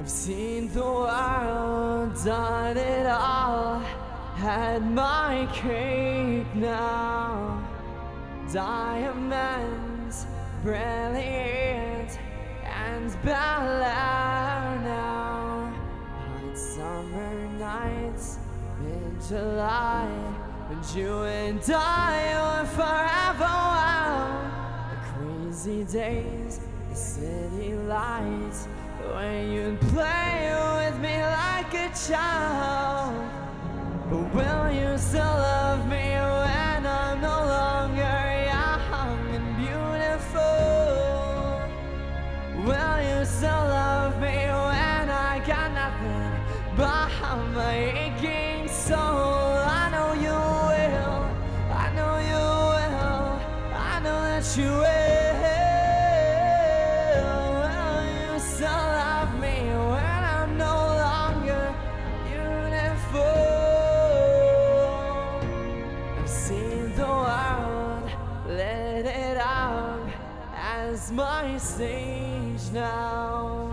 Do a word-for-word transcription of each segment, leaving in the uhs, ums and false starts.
I've seen the world, done it all, had my cake now. Diamonds, brilliant and Bel Air now. Hot summer nights, mid-July, when you and I were forever wild. The crazy days, the city lights, when you'd play with me like a child. But will you still love me when I'm no longer young and beautiful? Will you still love me when I got nothing but my aching soul? I know you will, I know you will, I know that you will. Will you still love me when I'm no longer beautiful? I've seen the world, lit it up as my stage now.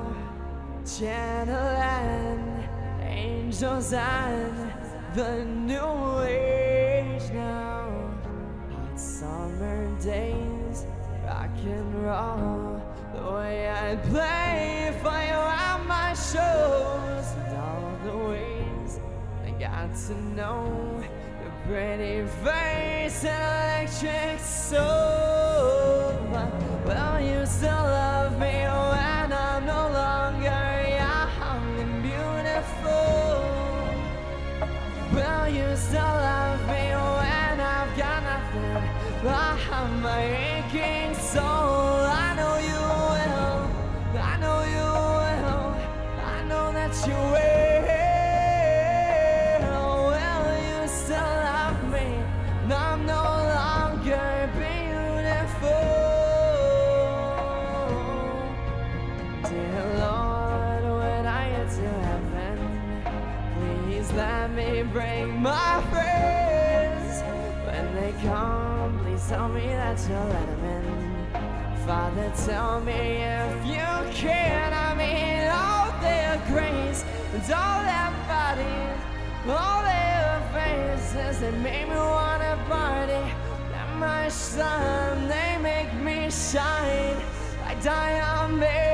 Channeling angels and the new age now. Hot summer days, rock and roll, the way I'd play for you at my shows, and all the ways I got to know your pretty face and electric soul. Will you still love me when I'm no longer young and beautiful? Will you still love me when I've got nothing but my aching soul? I know you will, I know you will, I know that you will. Will you still love me when I'm no longer beautiful? Dear Lord, when I get to heaven, please let me bring my friends. When they come, please tell me that you'll let them in. Father, tell me if you can. I mean, all their grace and all their bodies, all their faces, they make me wanna party. That my sun, they make me shine like diamonds.